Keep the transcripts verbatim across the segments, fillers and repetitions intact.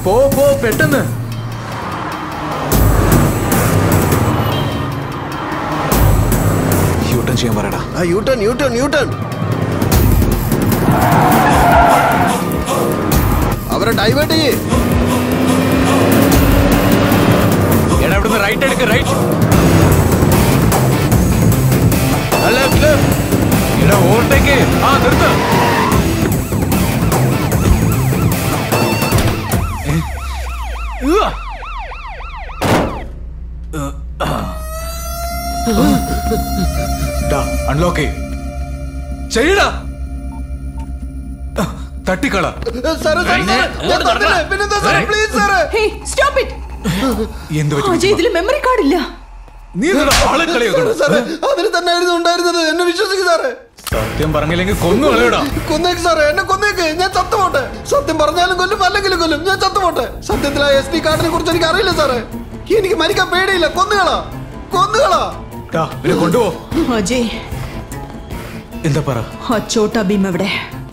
പോ പോ പെട്ടെന്ന്. യൂട്ടേൺ ചെയ്യാൻ പറയടാ. U turn U turn U turn. അവരെ ഡൈവേർട്ട് ചെയ്യേ. എടാ ഇവിടുന്ന് റൈറ്റ് എടുക്ക്. റൈറ്റ്. എടാ ഓവർടേക്ക്. ആ നിർത്ത്. അൺലോക്ക് ചെയ്യടാ. തട്ടിക്കള. ഇതില് മെമ്മറി കാർഡില്ല. നീ ആളെ കളിയാക്കണം. അതിന് തന്നെയായിരുന്നു ഉണ്ടായിരുന്നത്. എന്നെ വിശ്വസിക്കും സാറേ. സത്യം പറഞ്ഞില്ലെങ്കിൽ കൊന്നു കളയടാ. കൊന്നേക്ക് സാറേ, എന്നെ കൊന്നേക്ക്. ഞാൻ ചത്തുപോട്ടെ. സത്യം പറഞ്ഞാലും കൊല്ലും, അല്ലെങ്കിലും കൊല്ലും. ഞാൻ ചത്തുപോട്ടെ. സത്യത്തിൽ ആ എസ് ഡി കാർഡിനെ കുറിച്ച് എനിക്ക് അറിയില്ല സാറേ. എനിക്ക് മരിക്കാൻ പേടിയില്ല. കൊന്നുകളാ, കൊന്നുകളാ. കൊണ്ടുപോ. അജയ്, എന്താ പറ? ആ ചോട്ടാ ഭീം എവിടെ?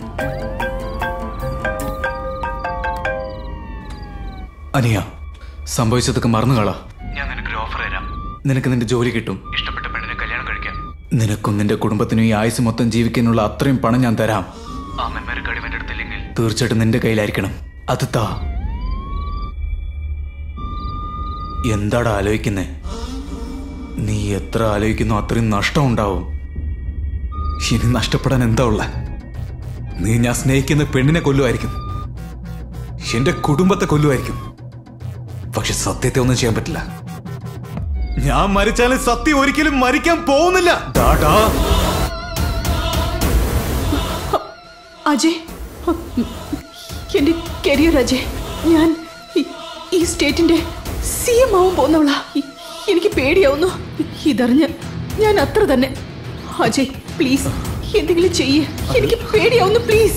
അനിയ, സംഭവിച്ചതൊക്കെ മറന്നുകളാ. ഞാൻ നിനക്കൊരു ഓഫർ തരാം. നിനക്ക് നിന്റെ ജോലി കിട്ടും. ഇഷ്ടപ്പെട്ട പെണ്ണിനെ കല്യാണം കഴിക്കാം. നിനക്കും നിന്റെ കുടുംബത്തിനും ഈ ആയുസ് മൊത്തം ജീവിക്കാനുള്ള അത്രയും പണം ഞാൻ തരാം. ആ മെമ്മറി കാർഡ് എന്റെ അടുത്തില്ലെങ്കിൽ തീർച്ചയായിട്ടും നിന്റെ കയ്യിലായിരിക്കണം. അത് താ. എന്താടാ ആലോചിക്കുന്നേ? നീ എത്ര ആലോചിക്കുന്നോ അത്രയും നഷ്ടം ഉണ്ടാവും. ഇനി നഷ്ടപ്പെടാൻ എന്താ ഉള്ള? നീ ഞാൻ സ്നേഹിക്കുന്ന പെണ്ണിനെ കൊല്ലുമായിരിക്കും, എന്റെ കുടുംബത്തെ കൊല്ലുമായിരിക്കും. പക്ഷെ സത്യത്തെ ഒന്നും ചെയ്യാൻ പറ്റില്ല. ഞാൻ മരിച്ചാലും സത്യം ഒരിക്കലും മരിക്കാൻ പോകുന്നില്ല. അജയ്, എന്റെ കരിയർ അജയ്. ഞാൻ ഈ സ്റ്റേറ്റിന്റെ സി എം ആവാൻ പോകുന്നവളാ. എനിക്ക് പേടിയാവുന്നു. ഇതറിഞ്ഞ് ഞാൻ അത്ര തന്നെ. അജയ് പ്ലീസ് എന്തെങ്കിലും ചെയ്യേ. എനിക്ക് പേടിയാവുന്നു. പ്ലീസ്.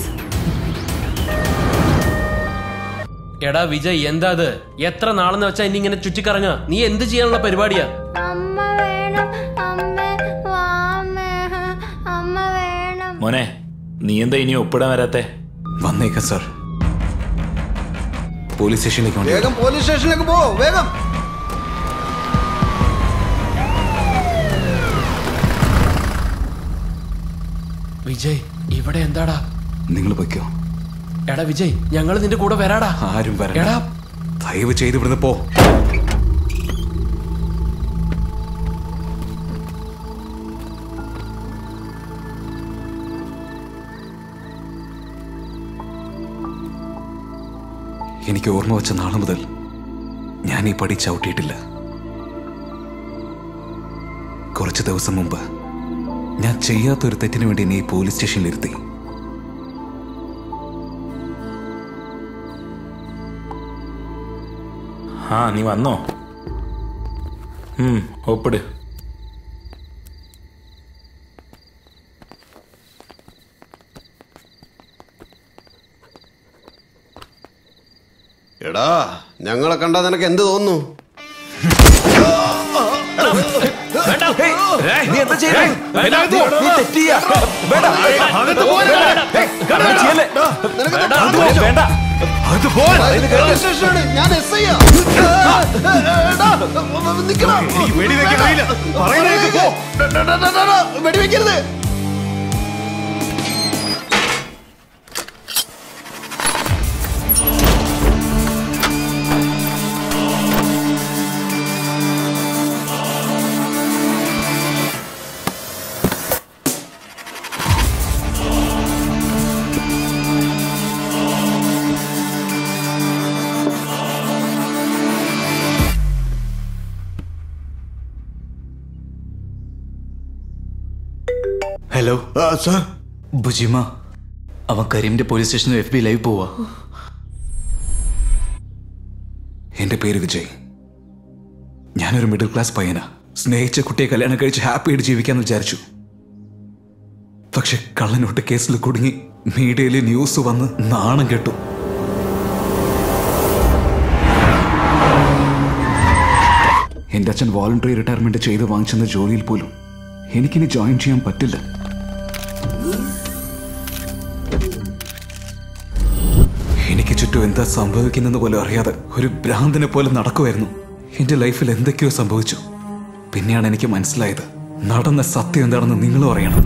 എടാ വിജയ്, എന്താ അത്? എത്ര നാളെന്ന് വെച്ചാ ഇനി ഇങ്ങനെ ചുറ്റിക്കറങ്ങ? നീ എന്ത് ചെയ്യാനുള്ള പരിപാടിയാ? മോനെ, നീ എന്താ ഇനി ഒപ്പിടാൻ വരാത്തെ? വന്നേക്ക സർ. പോലീസ് സ്റ്റേഷനിലേക്ക്. വേഗം പോലീസ് സ്റ്റേഷനിലേക്ക് പോ. വേഗം. വിജയ്, ഇവിടെ എന്താടാ? നിങ്ങൾ പൊയ്ക്കോ. എടാ വിജയ്, ഞങ്ങൾ നിന്റെ കൂടെ വരാടാ. ആരും വരണ്ട. ദയവ് ചെയ്ത് ഇവിടുന്ന് പോ. എനിക്ക് ഓർമ്മ വെച്ച നാളെ മുതൽ ഞാൻ ഈ പടി ചവിട്ടിയിട്ടില്ല. കുറച്ച് ദിവസം മുമ്പ് ഞാൻ ചെയ്യാത്തൊരു തെറ്റിന് വേണ്ടി എന്നെ ഈ പോലീസ് സ്റ്റേഷനിലിരുത്തി. ആ, നീ വന്നോ? ഉം, ഒപ്പിട്. എടാ, ഞങ്ങളെ കണ്ടാ നിനക്ക് എന്ത് തോന്നുന്നു? നീ എന്താ ചെയ്യുന്നത്? ഞാൻ എസ് ഐ വെടിവെക്കരുത്. Hello sir. ബുജിമ, അവൻ കരീമിന്റെ പോലീസ് സ്റ്റേഷനിൽ എഫ് ബി ലൈവ് പോവാ. എന്റെ പേര് വിജയ്. ഞാനൊരു മിഡിൽ ക്ലാസ് പയ്യനാ. സ്നേഹിച്ച കുട്ടിയെ കല്യാണം കഴിച്ച് ഹാപ്പിയായിട്ട് ജീവിക്കാന്ന് വിചാരിച്ചു. പക്ഷെ കള്ളനോട്ട് കേസിൽ കുടുങ്ങി മീഡിയയിലെ ന്യൂസ് വന്ന് നാണം കെട്ടു. എന്റെ അച്ഛൻ വോളണ്ടറി റിട്ടയർമെന്റ് ചെയ്ത് വാങ്ങിച്ചെന്ന ജോലിയിൽ പോലും എനിക്കിനി ജോയിൻ ചെയ്യാൻ പറ്റില്ല. എനിക്ക് ചുറ്റും ചുറ്റും എന്താ സംഭവിക്കുന്നെന്ന് പോലും അറിയാതെ ഒരു ഭ്രാന്തനെ പോലെ നടക്കുമായിരുന്നു. എന്റെ ലൈഫിൽ എന്തൊക്കെയോ സംഭവിച്ചു. പിന്നെയാണ് എനിക്ക് മനസ്സിലായത് നടന്ന സത്യം എന്താണെന്ന് നിങ്ങളും അറിയണം.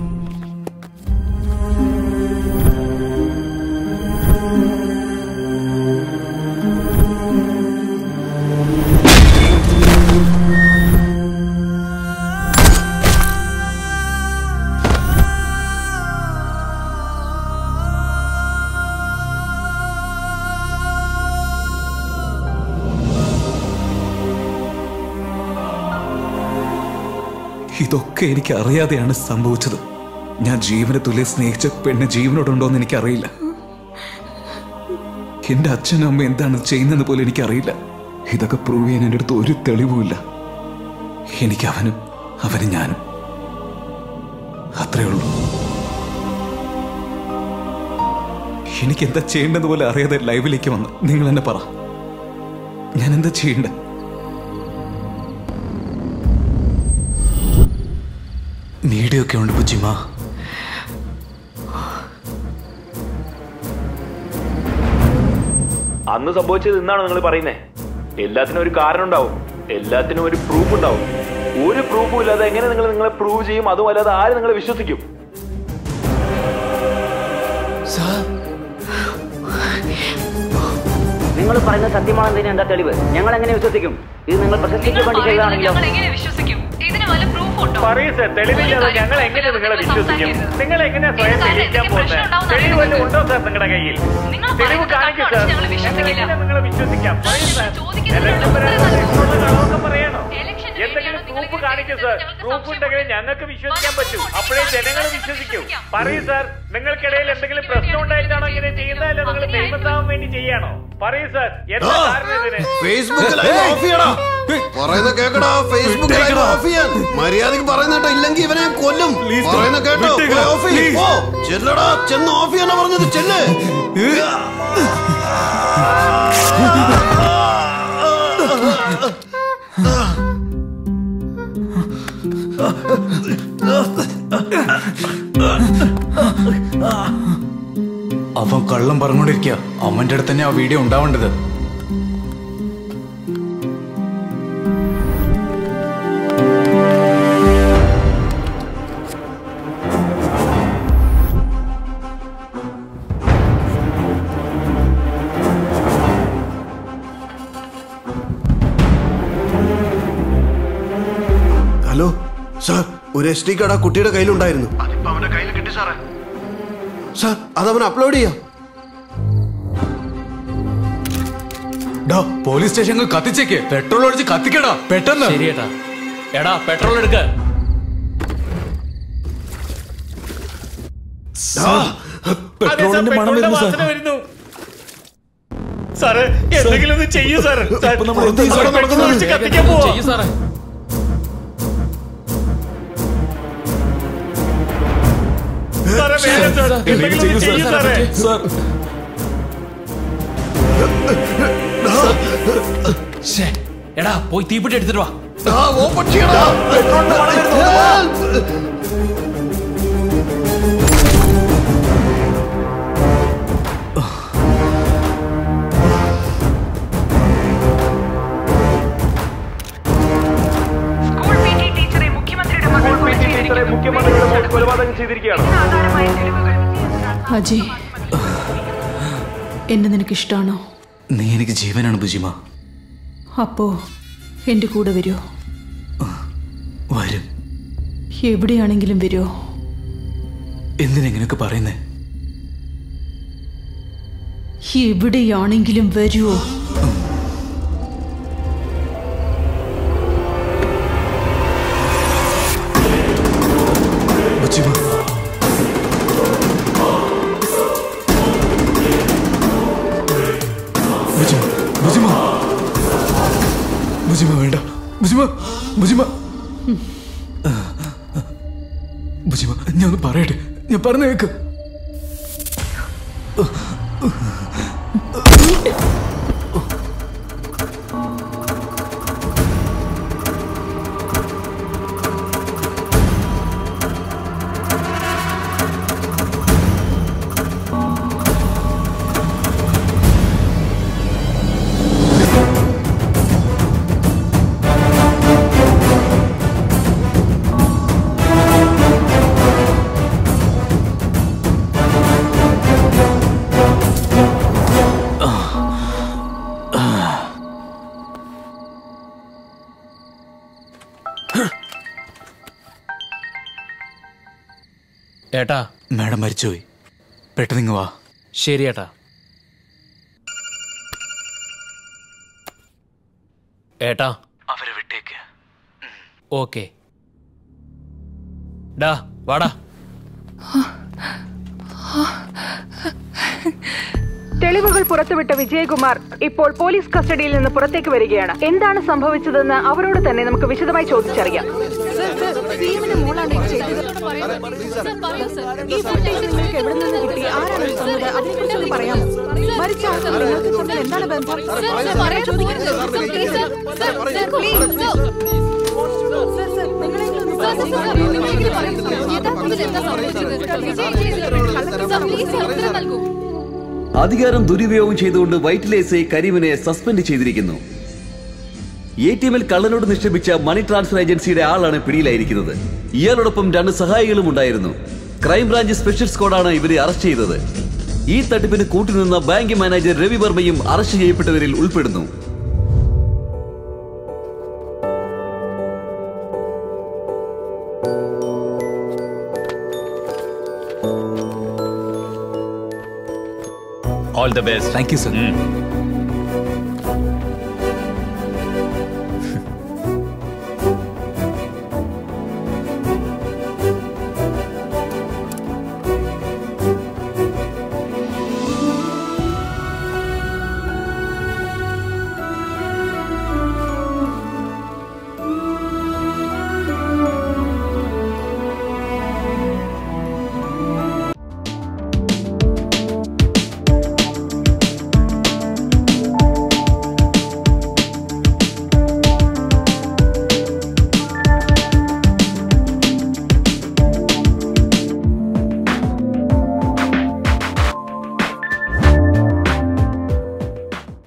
ഇതൊക്കെ എനിക്ക് അറിയാതെയാണ് സംഭവിച്ചത്. ഞാൻ ജീവനെ തുല്യ സ്നേഹിച്ച പെണ്ണ് ജീവനോടുണ്ടോന്ന് എനിക്കറിയില്ല. എന്റെ അച്ഛനും അമ്മ എന്താണ് ചെയ്യുന്നതെന്ന് പോലും എനിക്കറിയില്ല. ഇതൊക്കെ പ്രൂവ് ചെയ്യാൻ എൻ്റെ അടുത്ത് ഒരു തെളിവുമില്ല. എനിക്ക് അവനും അവനും ഞാനും അത്രേ ഉള്ളൂ. എനിക്ക് എന്താ ചെയ്യേണ്ടത് പോലെ അറിയാതെ ലൈവിലേക്ക് വന്ന് നിങ്ങൾ എന്നെ പറ, ഞാൻ എന്താ ചെയ്യേണ്ടത്? മീഡിയ ഒക്കെ ഉണ്ട് ബുജിമ. അന്ന് സംഭവിച്ചത് എന്നാണ് നിങ്ങൾ പറയുന്നേ? എല്ലാത്തിനും ഒരു കാരണം ഉണ്ടാവും, എല്ലാത്തിനും ഒരു പ്രൂഫ് ഉണ്ടാവും. ഒരു പ്രൂഫും ഇല്ലാതെ എങ്ങനെ നിങ്ങൾ നിങ്ങളെ പ്രൂവ് ചെയ്യും? അതും അല്ലാതെ ആര് നിങ്ങളെ വിശ്വസിക്കും? നിങ്ങൾ പറയുന്ന സത്യമാണെന്നതിന് എന്താ തെളിവ്? ഞങ്ങൾ എങ്ങനെ വിശ്വസിക്കും? ഇത് നിങ്ങൾ പ്രശസ്തിക്ക് വേണ്ടി ചെയ്താണെങ്കിലോ? പറയൂ സർ, തെളിവില്ലാതെ ഞങ്ങൾ എങ്ങനെ നിങ്ങളെ വിശ്വസിക്കും? നിങ്ങൾ എങ്ങനെ സ്വയം തെളിയിക്കാൻ പോകുന്നത്? തെളിവ് വല്ലതും ഉണ്ടോ സാർ നിങ്ങളുടെ കയ്യിൽ? തെളിവ് കാണിക്കൂ സാർ. എങ്ങനെ നിങ്ങളെ വിശ്വസിക്കാം? പറയൂ സാർ. ഇലക്ഷൻ കളവൊക്കെ പറയണോ? എന്തെങ്കിലും പ്രൂഫ് കാണിക്കൂ സാർ. പ്രൂഫ് ഉണ്ടെങ്കിൽ ഞങ്ങൾക്ക് വിശ്വസിക്കാൻ പറ്റൂ. അപ്പോഴേ ജനങ്ങൾ വിശ്വസിക്കൂ. പറയൂ സാർ, നിങ്ങൾക്കിടയിൽ എന്തെങ്കിലും പ്രശ്നം ഉണ്ടായിട്ടാണോ ഇങ്ങനെ ചെയ്യുന്നത്? അല്ല നിങ്ങൾ ഫേമസ് ആവാൻ വേണ്ടി ചെയ്യാണോ? പറയൂ സാർ, എന്താ കാരണം ഇതിന്? ഫേസ്ബുക്കിൽ ഓഫ് ചെയ്യടാ. പറയുന്ന കേക്കടാ, ഫേസ്ബുക്കിൽ ഓഫ് ചെയ്യാൻ. മര്യാദക്ക് പറയുന്നേട്ടോ, ഇല്ലെങ്കിൽ ഇവനെ കൊല്ലും. പറയുന്ന കേട്ടോ, ഓഫ് ചെയ്യ്. ഓ ചെല്ലടാ, ചെന്ന് ഓഫ് ചെയ്യാനാ പറഞ്ഞത്. ചെല്ല്. അവൻ കള്ളം പറഞ്ഞുകൊണ്ടിരിക്കുക. അവന്റെ അടുത്ത് തന്നെ ആ വീഡിയോ ഉണ്ടാവേണ്ടത്. ഹലോ സാർ, ഒരു എസ് ഡി കാർഡ് ആ കുട്ടിയുടെ കയ്യിലുണ്ടായിരുന്നു. അവന്റെ കയ്യിൽ കിട്ടി സാറേ. സാർ, അതവൻ അപ്ലോഡ് ചെയ്യാം. Police station കത്തിച്ചേക്ക്. പെട്രോൾ ഒഴിച്ച് കത്തിക്കടാ പെട്ടെന്ന്. ശരിയേട്ടാ. എടാ പെട്രോൾ എടുക്ക. പെട്രോളിന്റെ മണം വരുന്നു സാറേ. എന്തെങ്കിലും ഒന്ന് ചെയ്യൂ സാർ. കത്തിക്കാൻ പോവാ. ചെയ്യൂ സാറേ. എടാ പോയി തീപ്പെട്ടി എടുത്തിട്ട് വാ. മുഖ്യമന്ത്രിയുടെ കൊലപാതകം ചെയ്തിരിക്കുകയാണ്. അജയ്, എന്നെ നിനക്ക് ഇഷ്ടമാണോ? നീ എനിക്ക് ജീവനാണ് ബുജിമ. അപ്പോ എന്റെ കൂടെ വരുമോ? വരും. എവിടെയാണെങ്കിലും വരുമോ? എന്തിനെങ്ങനെയൊക്കെ പറയുന്നേ? എവിടെയാണെങ്കിലും വരുമോ? ബുജിമ വേണ്ട. ബുജിമ ബുജിമ ബുജിമ ഞാൻ ഒന്ന് പറയട്ടെ. ഞാൻ പറഞ്ഞു കേക്ക്. ഏട്ടാ മാഡം മരിച്ചുപോയി. പെട്ടെന്ന് ഇങ്ങ് വാ. ശരി ഏട്ടാ. ഏട്ടാ അവരെ വിട്ടേക്ക്. ഓക്കെ. ഡാ വാടാ. തെളിവുകൾ പുറത്തുവിട്ട വിജയകുമാർ ഇപ്പോൾ പോലീസ് കസ്റ്റഡിയിൽ നിന്ന് പുറത്തേക്ക് വരികയാണ്. എന്താണ് സംഭവിച്ചതെന്ന് അവരോട് തന്നെ നമുക്ക് വിശദമായി ചോദിച്ചറിയാം. അധികാരം ദുരുപയോഗം ചെയ്തുകൊണ്ട് വൈറ്റില എസ് ഐ കരീമിനെ സസ്പെൻഡ് ചെയ്തിരിക്കുന്നു. എ ടി എമ്മിൽ കള്ളനോട് നിക്ഷേപിച്ച മണി ട്രാൻസ്ഫർ ഏജൻസിയുടെ ആളാണ് പിടിയിലായിരിക്കുന്നത്. ഇയാളോടൊപ്പം രണ്ട് സഹായികളും ഉണ്ടായിരുന്നു. ക്രൈംബ്രാഞ്ച് സ്പെഷ്യൽ സ്ക്വാഡാണ് ഇവരെ അറസ്റ്റ് ചെയ്തത്. ഈ തട്ടിപ്പിന് കൂട്ടുനിന്ന ബാങ്ക് മാനേജർ രവി വർമ്മയും അറസ്റ്റ് ചെയ്യപ്പെട്ടവരിൽ ഉൾപ്പെടുന്നു. All the best. Thank you, sir. Mm.